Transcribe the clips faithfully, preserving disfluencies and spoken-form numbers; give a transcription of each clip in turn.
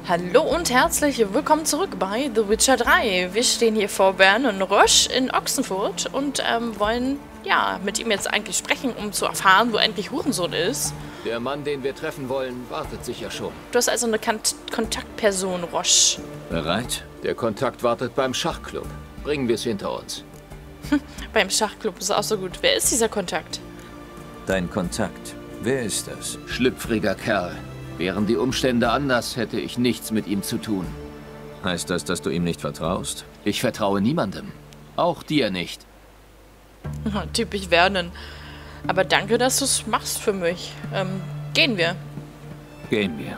Hallo und herzlich willkommen zurück bei The Witcher drei. Wir stehen hier vor Vernon Roche in Oxenfurt und ähm, wollen ja mit ihm jetzt eigentlich sprechen, um zu erfahren, wo endlich Hurensohn ist. Der Mann, den wir treffen wollen, wartet sicher schon. Du hast also eine Kant Kontaktperson, Roche. Bereit? Der Kontakt wartet beim Schachclub. Bringen wir es hinter uns. Beim Schachclub ist auch so gut. Wer ist dieser Kontakt? Dein Kontakt. Wer ist das? Schlüpfriger Kerl. Wären die Umstände anders, hätte ich nichts mit ihm zu tun. Heißt das, dass du ihm nicht vertraust? Ich vertraue niemandem. Auch dir nicht. Typisch Vernon. Aber danke, dass du es machst für mich. Ähm, gehen wir. Gehen wir.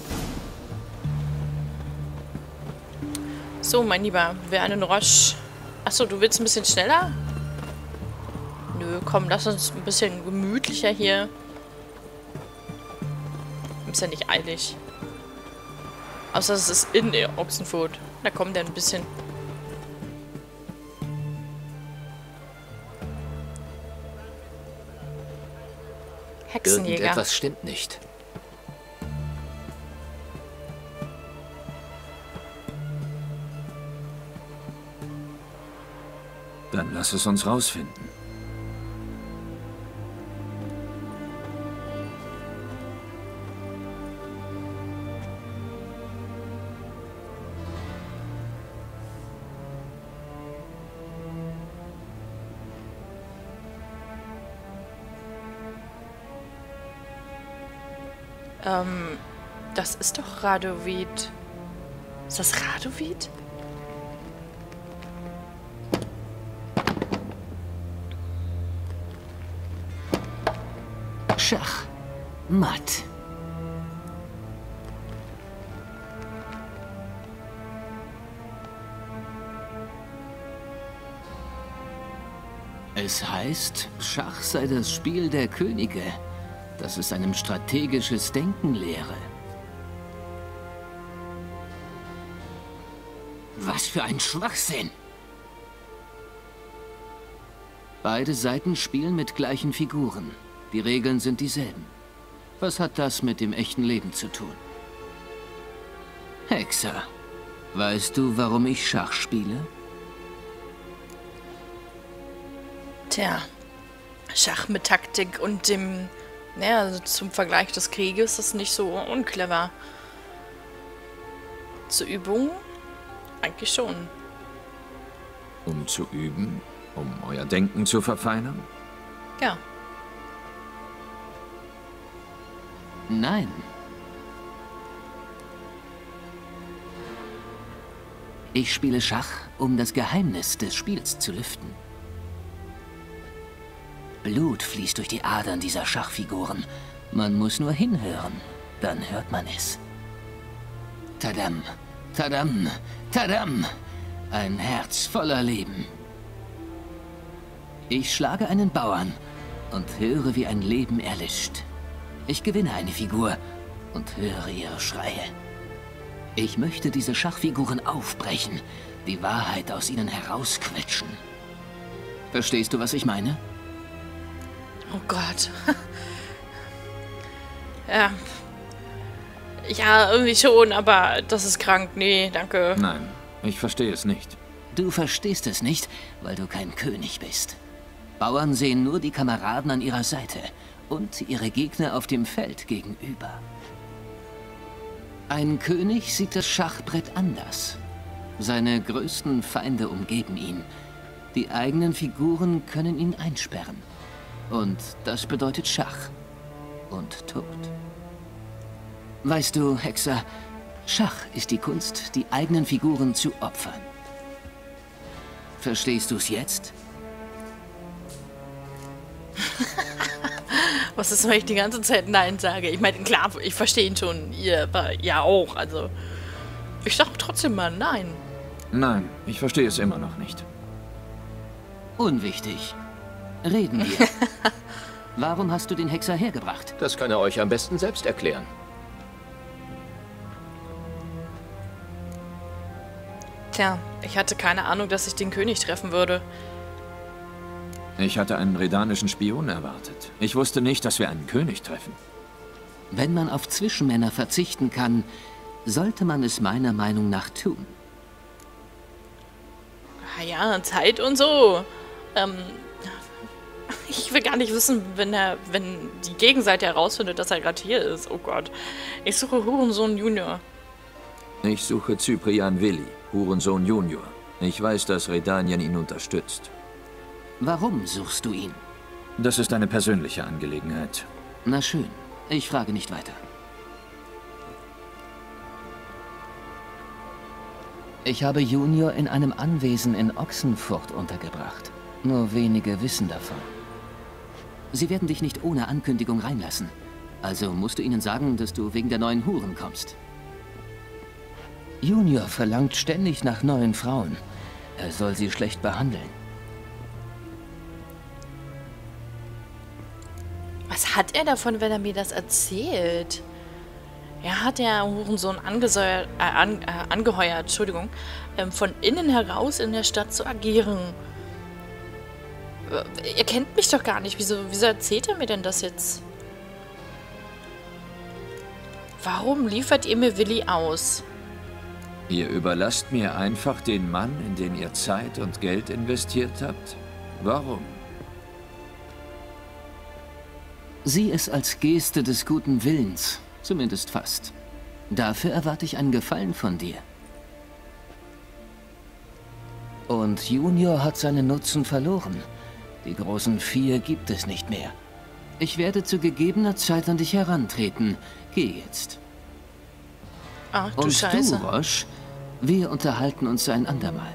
So, mein Lieber, Vernon Roche. Achso, du willst ein bisschen schneller? Nö, komm, lass uns ein bisschen gemütlicher hier. Ist ja nicht eilig. Außer es ist in Oxenfurt. Da kommt er ein bisschen. Hexenjäger. Irgendetwas stimmt nicht. Dann lass es uns rausfinden. Ähm, das ist doch Radovid. Ist das Radovid? Schach. Matt. Es heißt, Schach sei das Spiel der Könige, dass es einem strategisches Denken lehre. Was für ein Schwachsinn! Beide Seiten spielen mit gleichen Figuren. Die Regeln sind dieselben. Was hat das mit dem echten Leben zu tun? Hexer, weißt du, warum ich Schach spiele? Tja, Schach mit Taktik und dem... Naja, also zum Vergleich des Krieges ist nicht so unclever. Zur Übung? Eigentlich schon. Um zu üben? Um euer Denken zu verfeinern? Ja. Nein. Ich spiele Schach, um das Geheimnis des Spiels zu lüften. Blut fließt durch die Adern dieser Schachfiguren. Man muss nur hinhören, dann hört man es. Tadam, tadam, tadam. Ein Herz voller Leben. Ich schlage einen Bauern und höre, wie ein Leben erlischt. Ich gewinne eine Figur und höre ihre Schreie. Ich möchte diese Schachfiguren aufbrechen, die Wahrheit aus ihnen herausquetschen. Verstehst du, was ich meine? Oh Gott. Ja. Ja, irgendwie schon, aber das ist krank. Nee, danke. Nein, ich verstehe es nicht. Du verstehst es nicht, weil du kein König bist. Bauern sehen nur die Kameraden an ihrer Seite und ihre Gegner auf dem Feld gegenüber. Ein König sieht das Schachbrett anders. Seine größten Feinde umgeben ihn. Die eigenen Figuren können ihn einsperren. Und das bedeutet Schach und Tod. Weißt du, Hexer, Schach ist die Kunst, die eigenen Figuren zu opfern. Verstehst du es jetzt? Was ist, wenn ich die ganze Zeit Nein sage? Ich meine, klar, ich verstehe ihn schon. Ihr aber ja auch, also... Ich sag trotzdem mal Nein. Nein, ich verstehe es immer noch nicht. Unwichtig. Reden wir. Warum hast du den Hexer hergebracht? Das kann er euch am besten selbst erklären. Tja, ich hatte keine Ahnung, dass ich den König treffen würde. Ich hatte einen redanischen Spion erwartet. Ich wusste nicht, dass wir einen König treffen. Wenn man auf Zwischenmänner verzichten kann, sollte man es meiner Meinung nach tun. Ah ja, Zeit und so. Ähm, ich will gar nicht wissen, wenn er, wenn die Gegenseite herausfindet, dass er gerade hier ist. Oh Gott. Ich suche Hurensohn Junior. Ich suche Cyprian Willi, Hurensohn Junior. Ich weiß, dass Redanian ihn unterstützt. Warum suchst du ihn? Das ist eine persönliche Angelegenheit. Na schön, ich frage nicht weiter. Ich habe Junior in einem Anwesen in Ochsenfurt untergebracht. Nur wenige wissen davon. Sie werden dich nicht ohne Ankündigung reinlassen. Also musst du ihnen sagen, dass du wegen der neuen Huren kommst. Junior verlangt ständig nach neuen Frauen. Er soll sie schlecht behandeln. Was hat er davon, wenn er mir das erzählt? Er hat ja Hurensohn angesäuert, äh, an, äh, angeheuert, Entschuldigung, ähm, von innen heraus in der Stadt zu agieren. Äh, er kennt mich doch gar nicht. Wieso, wieso erzählt er mir denn das jetzt? Warum liefert ihr mir Willi aus? Ihr überlasst mir einfach den Mann, in den ihr Zeit und Geld investiert habt? Warum? Sieh es als Geste des guten Willens, zumindest fast. Dafür erwarte ich einen Gefallen von dir. Und Junior hat seinen Nutzen verloren. Die großen Vier gibt es nicht mehr. Ich werde zu gegebener Zeit an dich herantreten. Geh jetzt. Ach du Und Scheiße. du, Roche, wir unterhalten uns ein andermal.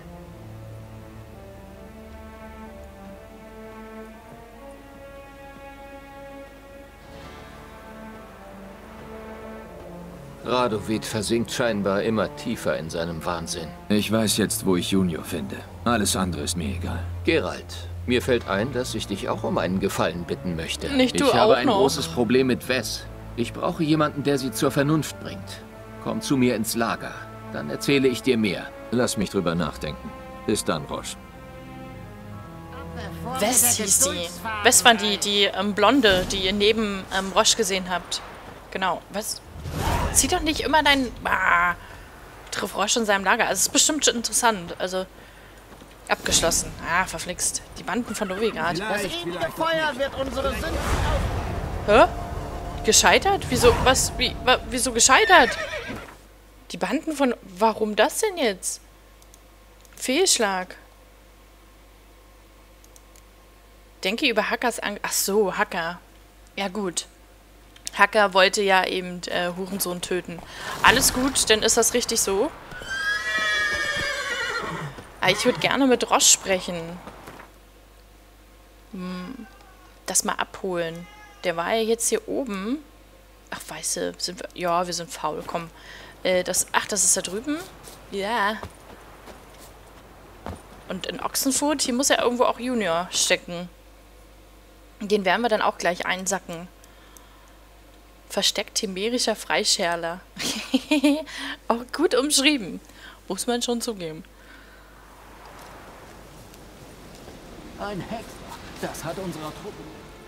Radovid versinkt scheinbar immer tiefer in seinem Wahnsinn. Ich weiß jetzt, wo ich Junior finde. Alles andere ist mir egal. Geralt, mir fällt ein, dass ich dich auch um einen Gefallen bitten möchte. Nicht du ich habe auch ein noch. großes Problem mit Wes. Ich brauche jemanden, der sie zur Vernunft bringt. Komm zu mir ins Lager. Dann erzähle ich dir mehr. Lass mich drüber nachdenken. Bis dann, Roche. Wes hieß die. Wes war die, die ähm, Blonde, die ihr neben ähm, Roche gesehen habt. Genau. Was? Zieh doch nicht immer dein... Ah, triff Roche in seinem Lager. Also, es ist bestimmt schon interessant. Also, abgeschlossen. Ah, verflixt. Die Banden von Novigrad. Das ewige Feuer wird unsere Sünden Hä? Gescheitert? Wieso? Was? Wie, wa, wieso gescheitert? Die Banden von... Warum das denn jetzt? Fehlschlag. Denke über Hackers Angst. Ach so, Hacker. Ja, gut. Hacker wollte ja eben äh, Hurensohn töten. Alles gut, dann ist das richtig so. Aber ich würde gerne mit Roche sprechen. Hm, das mal abholen. Der war ja jetzt hier oben. Ach, weißt du, sind wir... Ja, wir sind faul, komm. Äh, das... Ach, das ist da drüben? Ja. Und in Ochsenfurt, hier muss ja irgendwo auch Junior stecken. Den werden wir dann auch gleich einsacken. Versteckt chimerischer Freischärler. Auch gut umschrieben. Muss man schon zugeben. Ein Hexer. Das hat unserer Truppe...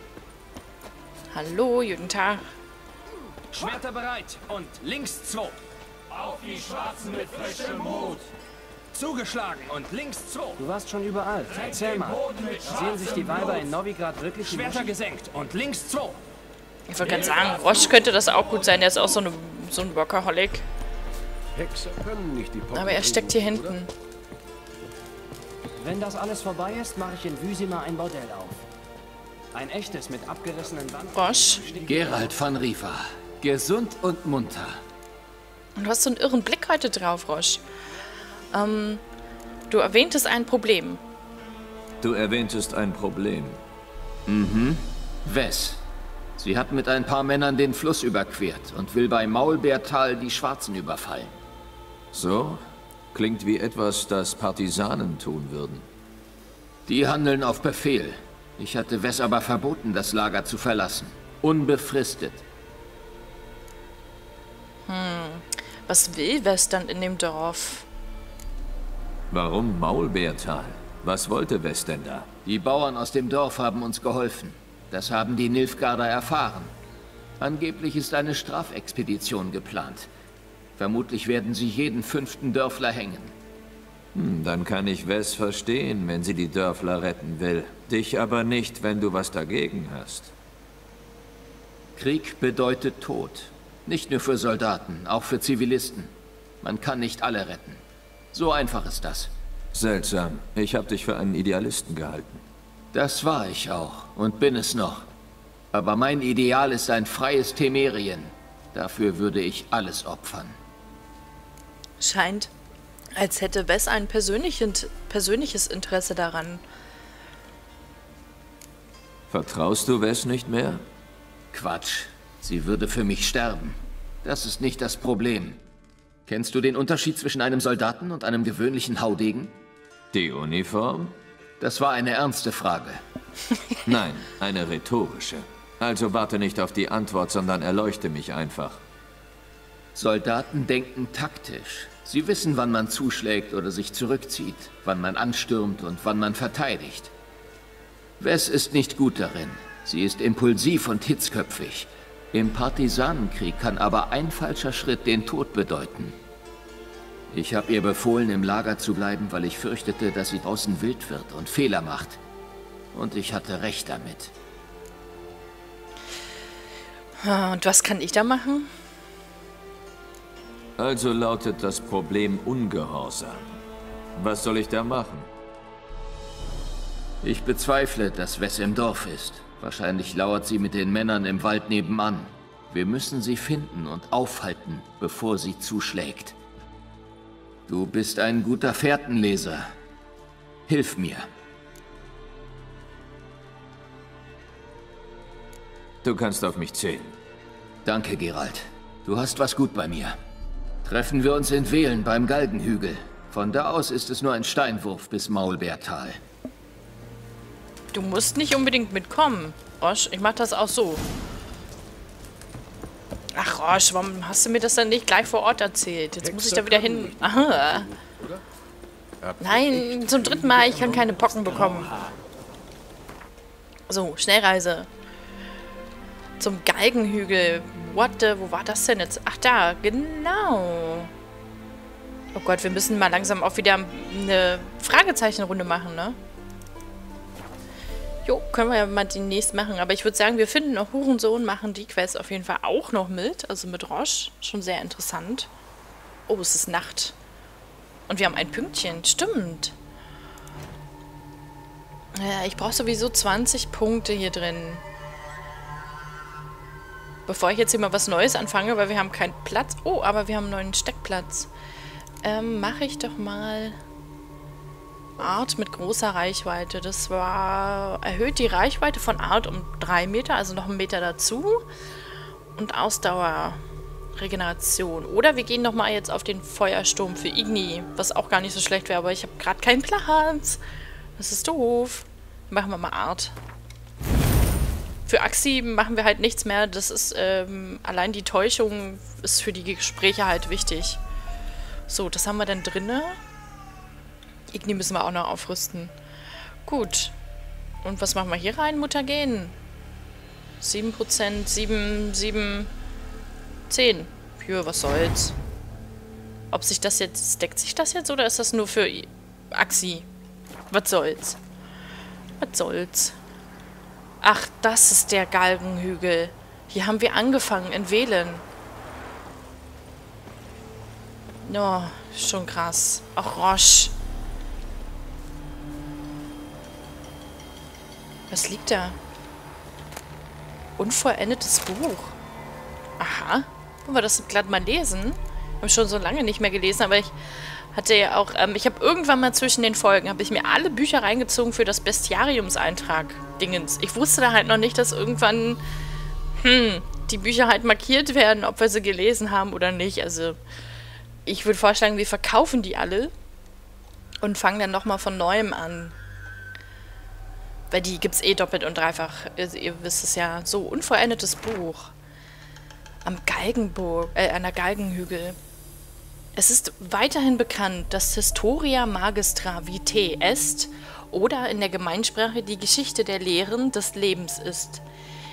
Hallo, guten Tag. Schwerter bereit und links zwei. Auf die Schwarzen mit frischem Mut. Zugeschlagen und links zwei. Du warst schon überall. Erzähl mal. Sehen sich die Weiber in Novigrad wirklich... Schwerter gesenkt und links zwei. Ich wollte gerade sagen, Roche könnte das auch gut sein. Der ist auch so, eine, so ein Workaholic. Hexer können nicht die Pocken Aber er steckt hier trinken, hinten. Wenn das alles vorbei ist, mache ich in Wüsima ein Bordell auf. Ein echtes mit abgerissenen Wand... Roche, Geralt van Riva. Gesund und munter. und du hast so einen irren Blick heute drauf, Roche. Ähm, du erwähntest ein Problem. Du erwähntest ein Problem. Mhm. Wes. Sie hat mit ein paar Männern den Fluss überquert und will bei Maulbeertal die Schwarzen überfallen. So? Klingt wie etwas, das Partisanen tun würden. Die handeln auf Befehl. Ich hatte Wes aber verboten, das Lager zu verlassen. Unbefristet. Hm. Was will Wes dann in dem Dorf? Warum Maulbeertal? Was wollte Wes denn da? Die Bauern aus dem Dorf haben uns geholfen. Das haben die Nilfgaarder erfahren. Angeblich ist eine Strafexpedition geplant. Vermutlich werden sie jeden fünften Dörfler hängen. Hm, dann kann ich Wes verstehen, wenn sie die Dörfler retten will. Dich aber nicht, wenn du was dagegen hast. Krieg bedeutet Tod. Nicht nur für Soldaten, auch für Zivilisten. Man kann nicht alle retten. So einfach ist das. Seltsam. Ich habe dich für einen Idealisten gehalten. Das war ich auch und bin es noch. Aber mein Ideal ist ein freies Temerien. Dafür würde ich alles opfern. Scheint, als hätte Wes ein persönliches Interesse daran. Vertraust du Wes nicht mehr? Quatsch. Sie würde für mich sterben. Das ist nicht das Problem. Kennst du den Unterschied zwischen einem Soldaten und einem gewöhnlichen Haudegen? Die Uniform? Das war eine ernste Frage. Nein, eine rhetorische. Also warte nicht auf die Antwort, sondern erleuchte mich einfach. Soldaten denken taktisch. Sie wissen, wann man zuschlägt oder sich zurückzieht, wann man anstürmt und wann man verteidigt. Wes ist nicht gut darin. Sie ist impulsiv und hitzköpfig. Im Partisanenkrieg kann aber ein falscher Schritt den Tod bedeuten. Ich habe ihr befohlen, im Lager zu bleiben, weil ich fürchtete, dass sie draußen wild wird und Fehler macht. Und ich hatte recht damit. Und was kann ich da machen? Also lautet das Problem Ungehorsam. Was soll ich da machen? Ich bezweifle, dass Wes im Dorf ist. Wahrscheinlich lauert sie mit den Männern im Wald nebenan. Wir müssen sie finden und aufhalten, bevor sie zuschlägt. Du bist ein guter Fährtenleser. Hilf mir. Du kannst auf mich zählen. Danke, Geralt. Du hast was gut bei mir. Treffen wir uns in Velen beim Galgenhügel. Von da aus ist es nur ein Steinwurf bis Maulbeertal. Du musst nicht unbedingt mitkommen, Roche. Ich mach das auch so. Ach, Roche, warum hast du mir das dann nicht gleich vor Ort erzählt? Jetzt muss ich da wieder hin. Aha. Nein, zum dritten Mal. Ich kann keine Pocken bekommen. So, Schnellreise. Zum Galgenhügel. What the, wo war das denn jetzt? Ach, da, genau. Oh Gott, wir müssen mal langsam auch wieder eine Fragezeichenrunde machen, ne? Jo, können wir ja mal demnächst machen. Aber ich würde sagen, wir finden noch Hurensohn, machen die Quest auf jeden Fall auch noch mit. Also mit Roche. Schon sehr interessant. Oh, es ist Nacht. Und wir haben ein Pünktchen. Stimmt. Ja, ich brauche sowieso zwanzig Punkte hier drin. Bevor ich jetzt hier mal was Neues anfange, weil wir haben keinen Platz. Oh, aber wir haben einen neuen Steckplatz. Ähm, mache ich doch mal Art mit großer Reichweite. Das war... Erhöht die Reichweite von Art um drei Meter, also noch einen Meter dazu. Und Ausdauer, Regeneration. Oder wir gehen nochmal jetzt auf den Feuersturm für Igni, was auch gar nicht so schlecht wäre, aber ich habe gerade keinen Platz. Das ist doof. Machen wir mal Art. Für Axi machen wir halt nichts mehr. Das ist, ähm, allein die Täuschung ist für die Gespräche halt wichtig. So, das haben wir dann drinne. Igni müssen wir auch noch aufrüsten. Gut. Und was machen wir hier rein? Mutagen. sieben Prozent, sieben, sieben, zehn. Für was soll's. Ob sich das jetzt... Deckt sich das jetzt oder ist das nur für Axi? Was soll's? Was soll's? Ach, das ist der Galgenhügel. Hier haben wir angefangen, in Velen. Oh, schon krass. Ach, Roche. Was liegt da? Unvollendetes Buch. Aha. Wollen wir das glatt mal lesen? Ich habe schon so lange nicht mehr gelesen, aber ich hatte ja auch... Ähm, ich habe irgendwann mal zwischen den Folgen, habe ich mir alle Bücher reingezogen für das Bestiariumseintrag-Dingens. Ich wusste da halt noch nicht, dass irgendwann hm, die Bücher halt markiert werden, ob wir sie gelesen haben oder nicht. Also ich würde vorschlagen, wir verkaufen die alle und fangen dann nochmal von Neuem an. Weil die gibt es eh doppelt und dreifach. Also ihr wisst es ja. So, unvollendetes Buch. Am Galgenburg, äh, an der Galgenhügel. Es ist weiterhin bekannt, dass Historia Magistra Vitae est oder in der Gemeinsprache die Geschichte der Lehren des Lebens ist.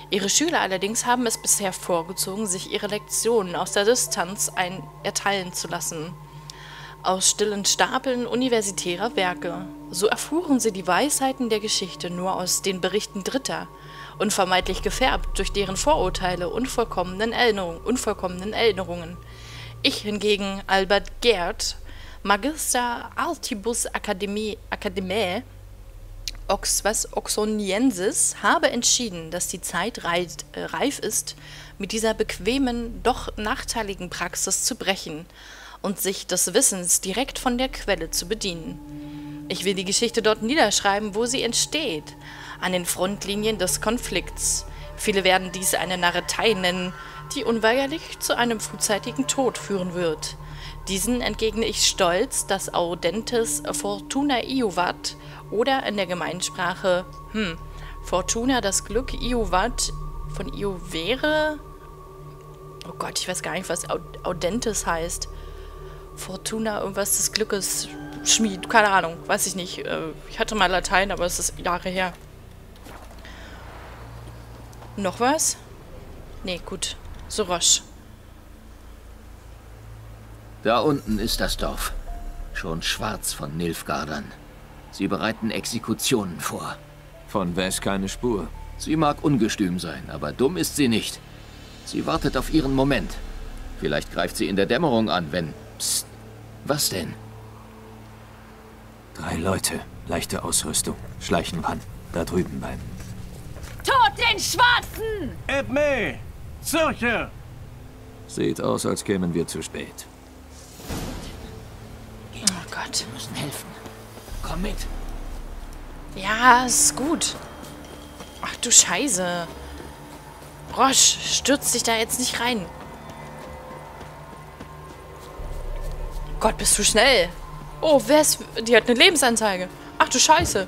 Ihre Schüler allerdings haben es bisher vorgezogen, sich ihre Lektionen aus der Distanz ein erteilen zu lassen. Aus stillen Stapeln universitärer Werke. So erfuhren sie die Weisheiten der Geschichte nur aus den Berichten Dritter, unvermeidlich gefärbt durch deren Vorurteile, unvollkommenen Erinnerungen, unvollkommenen Erinnerungen. Ich hingegen, Albert Gerd, Magister Artibus Academie, Academiae, Ox, was, Oxoniensis, habe entschieden, dass die Zeit reif, äh, reif ist, mit dieser bequemen, doch nachteiligen Praxis zu brechen und sich des Wissens direkt von der Quelle zu bedienen. Ich will die Geschichte dort niederschreiben, wo sie entsteht, an den Frontlinien des Konflikts. Viele werden dies eine Narretei nennen, die unweigerlich zu einem frühzeitigen Tod führen wird. Diesen entgegne ich stolz, dass Audentes Fortuna Iuvat oder in der Gemeinsprache, hm, Fortuna das Glück, Iuvat von Iuvere, oh Gott, ich weiß gar nicht, was Audentes heißt. Fortuna, irgendwas des Glückes, Schmied, keine Ahnung, weiß ich nicht. Ich hatte mal Latein, aber es ist Jahre her. Noch was? Nee, gut. Soros. Da unten ist das Dorf. Schon schwarz von Nilfgaardern. Sie bereiten Exekutionen vor. Von Wes keine Spur. Sie mag ungestüm sein, aber dumm ist sie nicht. Sie wartet auf ihren Moment. Vielleicht greift sie in der Dämmerung an, wenn... Psst. Was denn? Drei Leute, leichte Ausrüstung, schleichen ran. Da drüben beim. Tod den Schwarzen! Edme! Zürche! Sieht aus, als kämen wir zu spät. Oh Gott. Wir müssen helfen. Komm mit. Ja, ist gut. Ach du Scheiße. Roche, stürz dich da jetzt nicht rein. Gott, bist du schnell. Oh, wer ist... Die hat eine Lebensanzeige. Ach du Scheiße.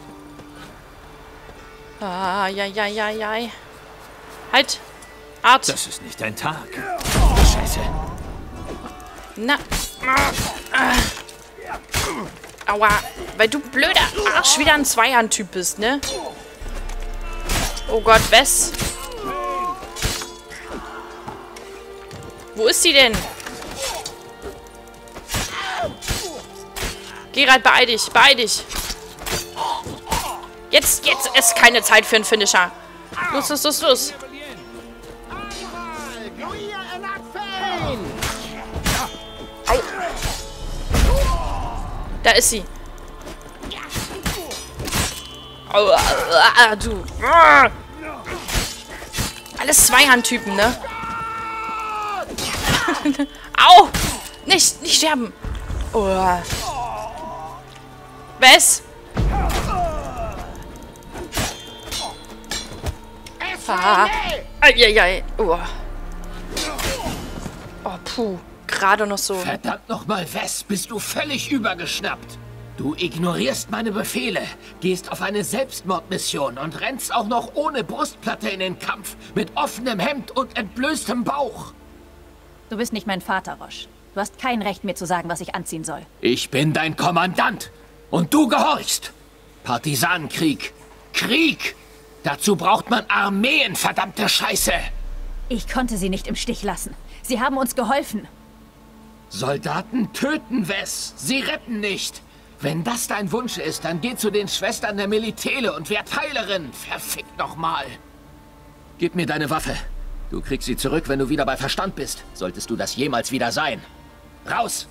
Ah, ja, ja, ja, ja. Halt. Art. Das ist nicht dein Tag. Scheiße. Na. Ah. Aua. Weil du blöder Arsch wieder ein Zweihand-Typ bist, ne? Oh Gott, Wes? Wo ist sie denn? Geralt, beeil dich, beeil dich. Jetzt, jetzt ist keine Zeit für einen Finisher. Los, los, los, los. Au. Da ist sie. Au, ah, du. Alles Zweihandtypen, ne? Au! Nicht, nicht sterben. Oh. Wes? Ah. Eieiei. Oh. Oh, puh. Gerade noch so. Verdammt nochmal, Wes, bist du völlig übergeschnappt. Du ignorierst meine Befehle, gehst auf eine Selbstmordmission und rennst auch noch ohne Brustplatte in den Kampf, mit offenem Hemd und entblößtem Bauch. Du bist nicht mein Vater, Roche. Du hast kein Recht, mir zu sagen, was ich anziehen soll. Ich bin dein Kommandant und du gehorchst. Partisanenkrieg. Krieg! Dazu braucht man Armeen, verdammte Scheiße! Ich konnte sie nicht im Stich lassen. Sie haben uns geholfen. Soldaten töten, Wes. Sie retten nicht. Wenn das dein Wunsch ist, dann geh zu den Schwestern der Melitele und werd Heilerin. Verfickt nochmal. Gib mir deine Waffe. Du kriegst sie zurück, wenn du wieder bei Verstand bist. Solltest du das jemals wieder sein. Raus!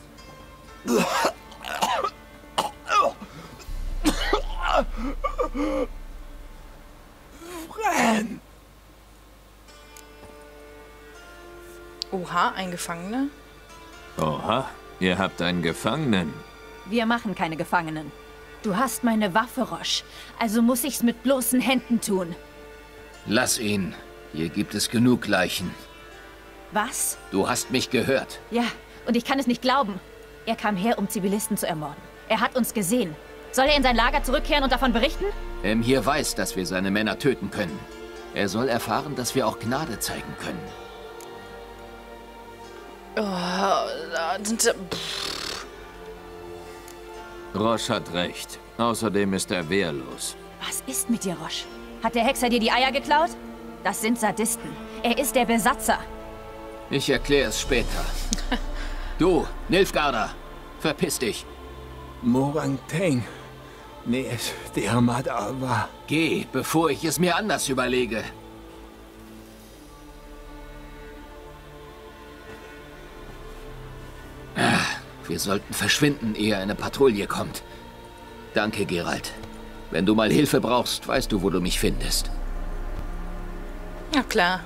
Fran! Oha, ein Gefangener? Oha, ihr habt einen Gefangenen. Wir machen keine Gefangenen. Du hast meine Waffe, Roche. Also muss ich's mit bloßen Händen tun. Lass ihn. Hier gibt es genug Leichen. Was? Du hast mich gehört. Ja, und ich kann es nicht glauben. Er kam her, um Zivilisten zu ermorden. Er hat uns gesehen. Soll er in sein Lager zurückkehren und davon berichten? Em hier weiß, dass wir seine Männer töten können. Er soll erfahren, dass wir auch Gnade zeigen können. Oh, Roche hat recht. Außerdem ist er wehrlos. Was ist mit dir, Roche? Hat der Hexer dir die Eier geklaut? Das sind Sadisten. Er ist der Besatzer. Ich erkläre es später. Du, Nilfgaarder, verpiss dich. Moranteng. Nes Dermadava. Geh, bevor ich es mir anders überlege. Ah, wir sollten verschwinden, ehe eine Patrouille kommt. Danke, Geralt. Wenn du mal Hilfe brauchst, weißt du, wo du mich findest. Ja, klar.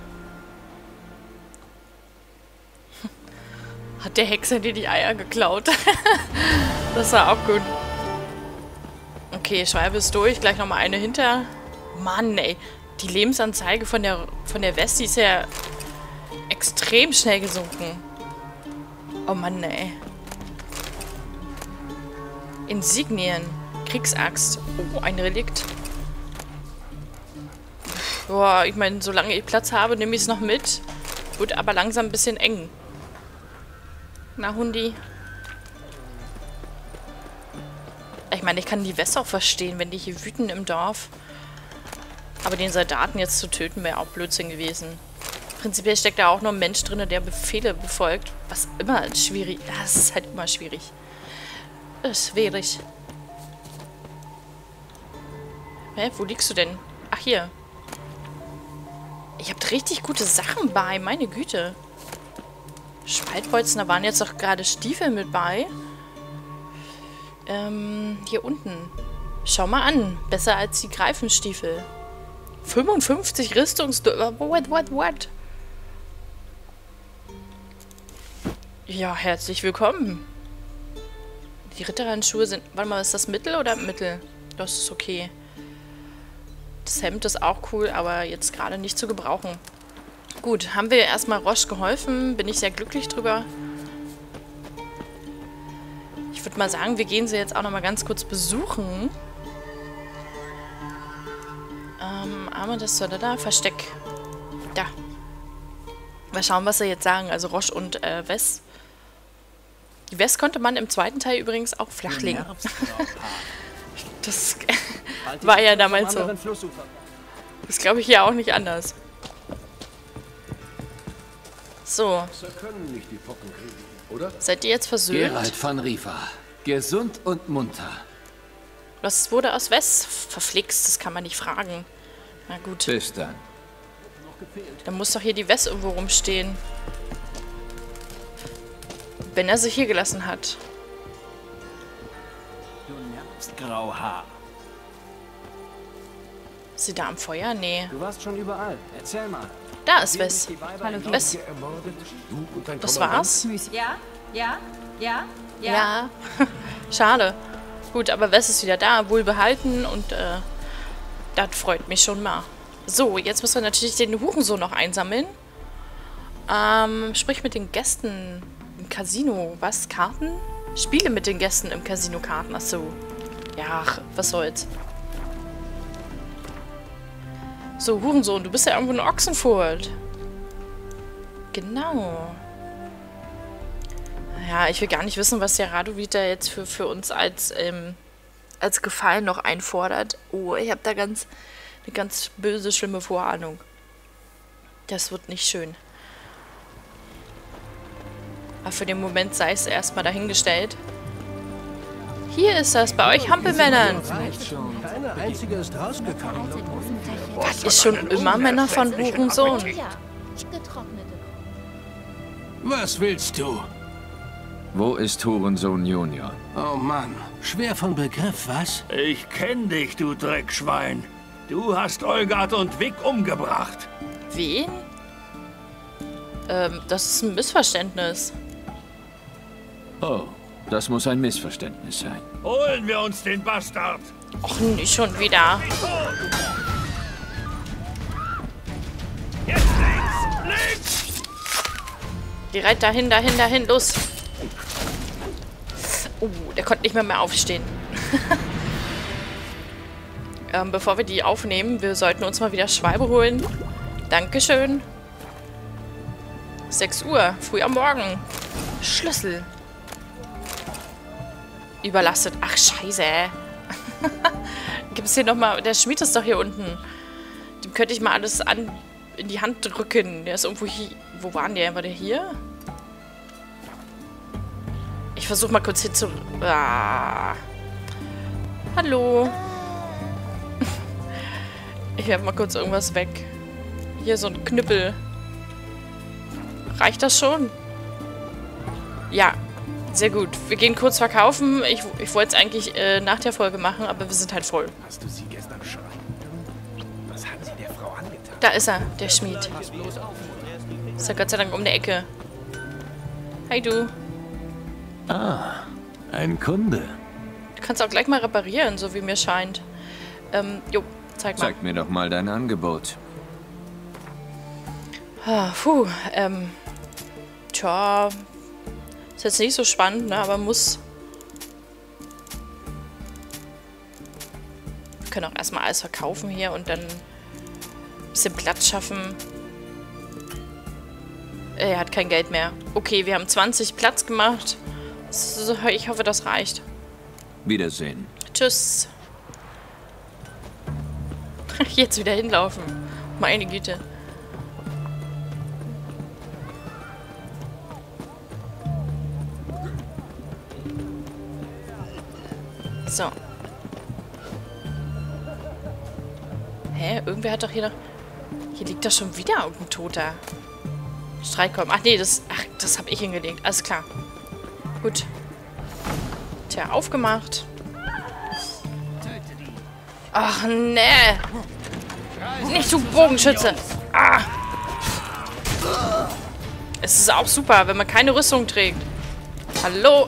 Hat der Hexer dir die Eier geklaut? Das war auch gut. Okay, Schwalbe ist durch. Gleich nochmal eine hinter. Mann, ey. Die Lebensanzeige von der, von der West, die ist ja extrem schnell gesunken. Oh Mann, ey. Insignien. Kriegsaxt. Oh, ein Relikt. Boah, ich meine, solange ich Platz habe, nehme ich es noch mit. Wird aber langsam ein bisschen eng. Na, Hundi. Ich meine, ich kann die West auch verstehen, wenn die hier wüten im Dorf. Aber den Soldaten jetzt zu töten, wäre auch Blödsinn gewesen. Prinzipiell steckt da auch nur ein Mensch drin, der Befehle befolgt. Was immer schwierig... Das ist halt immer schwierig. Das ist schwierig. Hä, wo liegst du denn? Ach, hier. Ich hab richtig gute Sachen bei, meine Güte. Spaltbolzen, da waren jetzt doch gerade Stiefel mit bei. Ähm, hier unten. Schau mal an. Besser als die Greifenstiefel. fünfundfünfzig Rüstungs... What, what, what? Ja, herzlich willkommen. Die Ritterhandschuhe sind... Warte mal, ist das Mittel oder Mittel? Das ist okay. Das Hemd ist auch cool, aber jetzt gerade nicht zu gebrauchen. Gut, haben wir erstmal Roche geholfen. Bin ich sehr glücklich drüber. Ich würde mal sagen, wir gehen sie jetzt auch nochmal ganz kurz besuchen. Ähm, aber das soll da, Versteck. Da. Mal schauen, was sie jetzt sagen. Also Roche und äh, Wes. Die Wes konnte man im zweiten Teil übrigens auch flachlegen. Das war ja damals so. Das glaube ich ja auch nicht anders. So. Seid ihr jetzt versöhnt? Geralt von Riva. Gesund und munter. Was wurde aus Wes verflixt? Das kann man nicht fragen. Na gut. Bis dann. Dann muss doch hier die Wes irgendwo rumstehen. Wenn er sie hier gelassen hat. Du nervst, Grauhaar. Ist sie da am Feuer? Nee. Du warst schon überall. Erzähl mal. Da ist Wes. Hallo, Wes. Das war's? Ja, ja, ja, Ja. Schade. Gut, aber Wes ist wieder da, wohlbehalten und äh, das freut mich schon mal. So, jetzt müssen wir natürlich den Hurensohn noch einsammeln. Ähm, sprich mit den Gästen im Casino. Was? Karten? Spiele mit den Gästen im Casino Karten. Achso. Ja, ach, was soll's. So, Hurensohn, du bist ja irgendwo in Ochsenfurt. Genau. Ja, ich will gar nicht wissen, was der Radovid da jetzt für, für uns als, ähm, als Gefallen noch einfordert. Oh, ich habe da ganz eine ganz böse, schlimme Vorahnung. Das wird nicht schön. Aber für den Moment sei es erstmal dahingestellt. Hier ist das, bei euch Hampelmännern. Keine einzige ist rausgekommen. Das ist schon immer Männer von Hurensohn. Was willst du? Wo ist Hurensohn Junior? Oh Mann, schwer von Begriff, was? Ich kenn dich, du Dreckschwein. Du hast Olgard und Vic umgebracht. Wen? Ähm, das ist ein Missverständnis. Oh, das muss ein Missverständnis sein. Holen wir uns den Bastard. Och, nicht schon wieder. Jetzt links, links. Direkt dahin, dahin, dahin, los. Oh, der konnte nicht mehr mehr aufstehen. ähm, bevor wir die aufnehmen, wir sollten uns mal wieder Schwalbe holen. Dankeschön. sechs Uhr, früh am Morgen. Schlüssel. Überlastet. Ach, scheiße. Gibt es hier nochmal... Der Schmied ist doch hier unten. Dem könnte ich mal alles an, in die Hand drücken. Der ist irgendwo hier. Wo war denn der? War der hier? Ich versuche mal kurz hier zu... Ah. Hallo. Ich werfe mal kurz irgendwas weg. Hier so ein Knüppel. Reicht das schon? Ja. Sehr gut. Wir gehen kurz verkaufen. Ich, ich wollte es eigentlich äh, nach der Folge machen, aber wir sind halt voll. Hast du sie gestern schreien? Was haben sie der Frau angetan? Da ist er, der Schmied. Ist ja Gott sei Dank um die Ecke. Hi du. Ah, ein Kunde. Du kannst auch gleich mal reparieren, so wie mir scheint. Ähm, jo, zeig mal. Zeig mir doch mal dein Angebot. Ah, puh, ähm. Tja. Ist jetzt nicht so spannend, ne, aber muss. Wir können auch erstmal alles verkaufen hier und dann ein bisschen Platz schaffen. Er hat kein Geld mehr. Okay, wir haben zwanzig Platz gemacht. So, ich hoffe, das reicht. Wiedersehen. Tschüss. Jetzt wieder hinlaufen. Meine Güte. So. Hä? Irgendwer hat doch hier noch... Hier liegt doch schon wieder irgendein Toter. Streitkolben. Ach nee, das... Ach, das habe ich hingelegt. Alles klar. Gut. Tja, aufgemacht. Ach, nee. Nicht du Bogenschütze. Ah. Es ist auch super, wenn man keine Rüstung trägt. Hallo?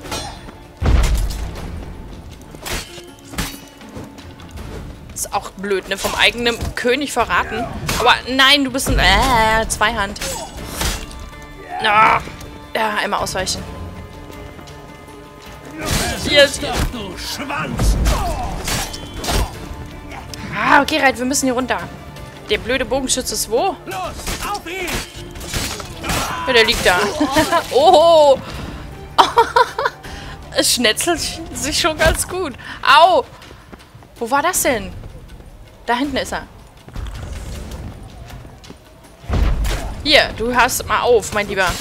Ist auch blöd, ne? Vom eigenen König verraten. Aber nein, du bist ein... Äh, Zweihand. Ah. Ja, einmal ausweichen. Hier ist... Du Schwanz! Ah, okay, Reit, wir müssen hier runter. Der blöde Bogenschütze ist wo? Los, auf ihn! Ja, der liegt da. Oh! Es schnetzelt sich schon ganz gut. Au! Wo war das denn? Da hinten ist er. Hier, du hast mal auf, mein Lieber.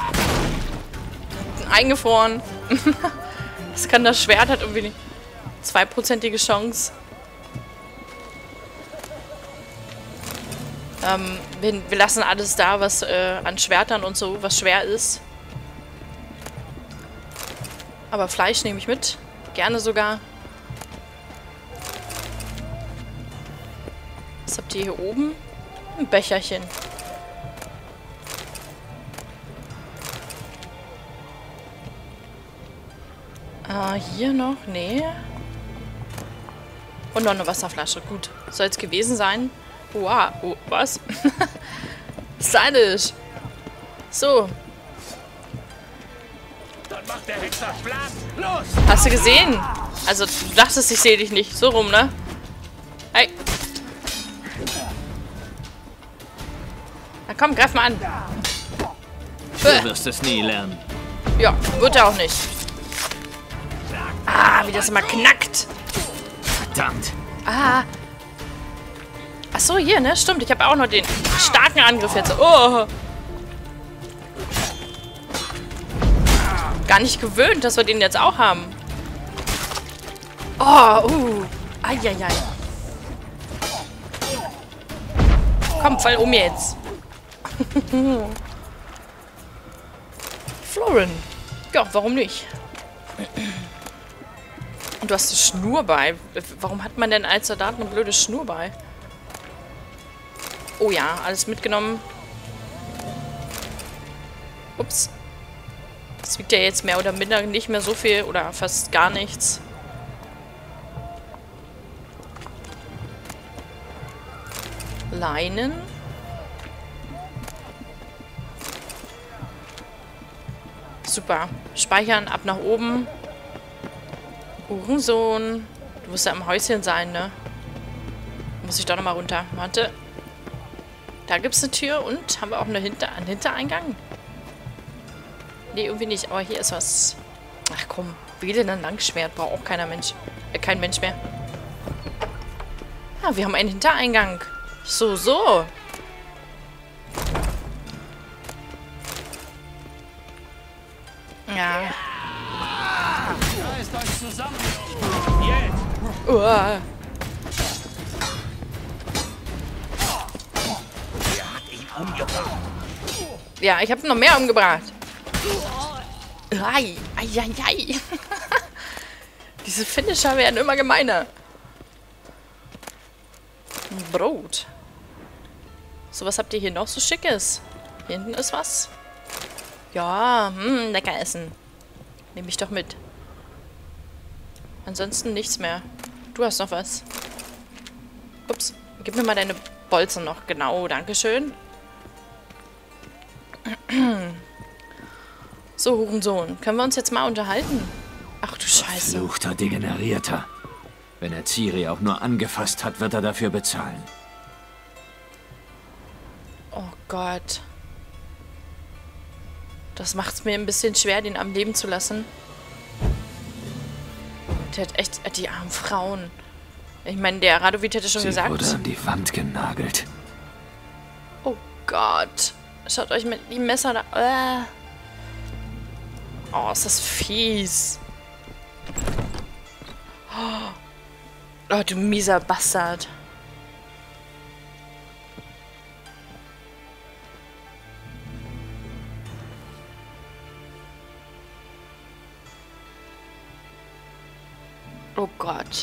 Eingefroren. Das kann das Schwert, hat irgendwie eine zweiprozentige Chance. Ähm, wir, wir lassen alles da, was äh, an Schwertern und so, was schwer ist. Aber Fleisch nehme ich mit. Gerne sogar. Was habt ihr hier oben? Ein Becherchen. Ah, hier noch? Nee. Und noch eine Wasserflasche. Gut. Soll es gewesen sein. Wow. Oh, was? Stylisch. So. Dann macht der Hexer Schlag. Los! Hast du gesehen? Also, du dachtest, ich sehe dich nicht. So rum, ne? Hey. Na komm, greif mal an. Du wirst es nie lernen. Ja, wird er auch nicht. Ah, wie das immer knackt. Verdammt. Ah. Ach so, hier, ne? Stimmt, ich habe auch noch den starken Angriff jetzt. Oh. Gar nicht gewöhnt, dass wir den jetzt auch haben. Oh, uh. Eieiei. Komm, fall um jetzt. Florin. Ja, warum nicht? Und du hast eine Schnur bei. Warum hat man denn als Soldat eine blöde Schnur bei? Oh ja, alles mitgenommen. Ups. Das wiegt ja jetzt mehr oder minder nicht mehr so viel oder fast gar nichts. Leinen. Super. Speichern, ab nach oben. Uhrensohn. Du musst ja im Häuschen sein, ne? Muss ich doch nochmal runter. Warte. Da gibt es eine Tür und haben wir auch eine Hinter einen Hintereingang? Nee, irgendwie nicht. Aber hier ist was. Ach komm, wähle ein Langschwert. Braucht auch keiner Mensch. Äh, kein Mensch mehr. Ah, wir haben einen Hintereingang. So, so. Ja. Reißt euch zusammen. Jetzt. Uah. Wer hat ihn umgebracht? Ja, ich habe noch mehr umgebracht. Ei, ei, ei, ei. Diese Finisher werden immer gemeiner. Brot. So, was habt ihr hier noch so Schickes? Hier hinten ist was. Ja, hm, lecker essen. Nehme ich doch mit. Ansonsten nichts mehr. Du hast noch was. Ups. Gib mir mal deine Bolzen noch. Genau, dankeschön. So, Hurensohn. Können wir uns jetzt mal unterhalten? Ach du Scheiße. Verfluchter Degenerierter. Wenn er Ciri auch nur angefasst hat, wird er dafür bezahlen. Oh Gott. Das macht es mir ein bisschen schwer, den am Leben zu lassen. Der hat echt... Äh, die armen Frauen. Ich meine, der Radovid hätte schon Sie gesagt... wurde an die Wand genagelt. Oh Gott. Schaut euch mit dem Messer da... Äh. Oh, ist das fies. Oh, du mieser Bastard. Oh Gott.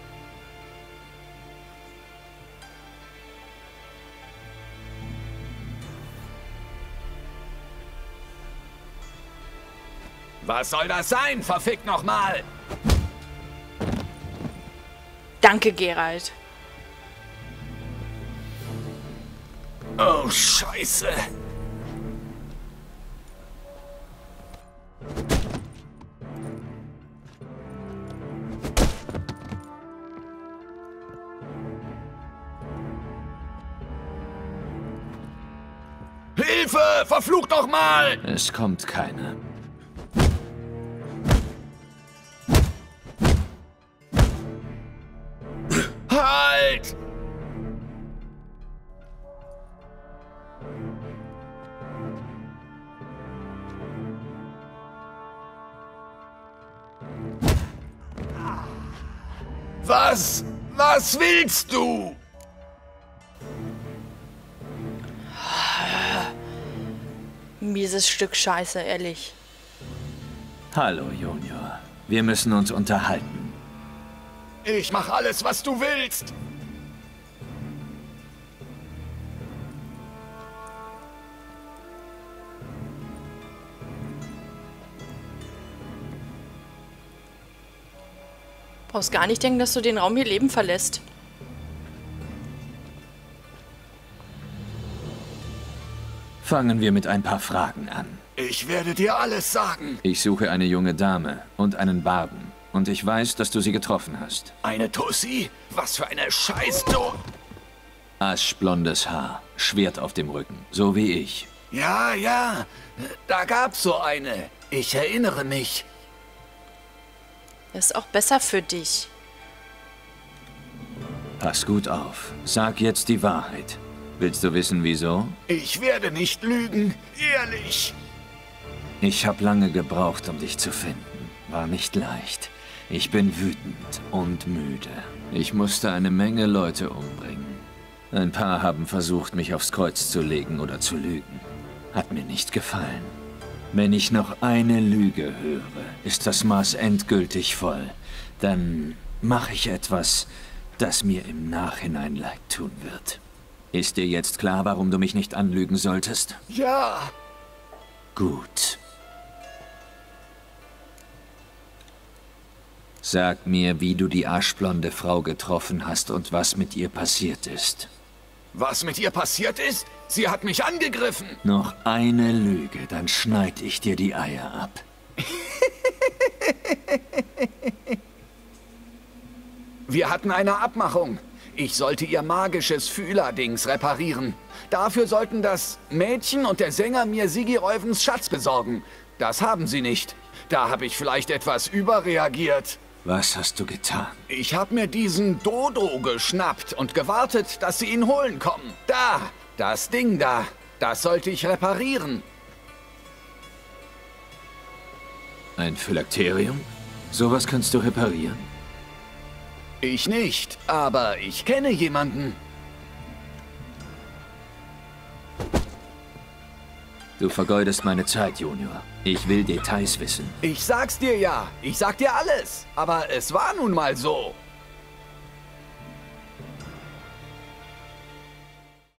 Was soll das sein? Verfickt nochmal! Danke, Geralt. Oh, Scheiße. Hilfe! Verflucht doch mal! Es kommt keiner. Halt! Was? Was willst du? Mieses Stück Scheiße, ehrlich. Hallo, Junior. Wir müssen uns unterhalten. Ich mach alles, was du willst. Brauchst gar nicht denken, dass du den Raum hier lebend verlässt. Fangen wir mit ein paar Fragen an. Ich werde dir alles sagen. Ich suche eine junge Dame und einen Barden. Und ich weiß, dass du sie getroffen hast. Eine Tussi? Was für eine Scheißdo... Aschblondes Haar, Schwert auf dem Rücken, so wie ich. Ja, ja, da gab's so eine. Ich erinnere mich. Das ist auch besser für dich. Pass gut auf. Sag jetzt die Wahrheit. Willst du wissen, wieso? Ich werde nicht lügen, ehrlich. Ich habe lange gebraucht, um dich zu finden. War nicht leicht. Ich bin wütend und müde. Ich musste eine Menge Leute umbringen. Ein paar haben versucht, mich aufs Kreuz zu legen oder zu lügen. Hat mir nicht gefallen. Wenn ich noch eine Lüge höre, ist das Maß endgültig voll. Dann mache ich etwas, das mir im Nachhinein leid tun wird. Ist dir jetzt klar, warum du mich nicht anlügen solltest? Ja. Gut. Sag mir, wie du die aschblonde Frau getroffen hast und was mit ihr passiert ist. Was mit ihr passiert ist? Sie hat mich angegriffen. Noch eine Lüge, dann schneid ich dir die Eier ab. Wir hatten eine Abmachung. Ich sollte ihr magisches Fühlerdings reparieren. Dafür sollten das Mädchen und der Sänger mir Sigi Reuvens Schatz besorgen. Das haben sie nicht. Da habe ich vielleicht etwas überreagiert. Was hast du getan? Ich habe mir diesen Dodo geschnappt und gewartet, dass sie ihn holen kommen. Da, das Ding da, das sollte ich reparieren. Ein Phylakterium? Sowas kannst du reparieren? Ich nicht, aber ich kenne jemanden. Du vergeudest meine Zeit, Junior. Ich will Details wissen. Ich sag's dir ja. Ich sag dir alles. Aber es war nun mal so.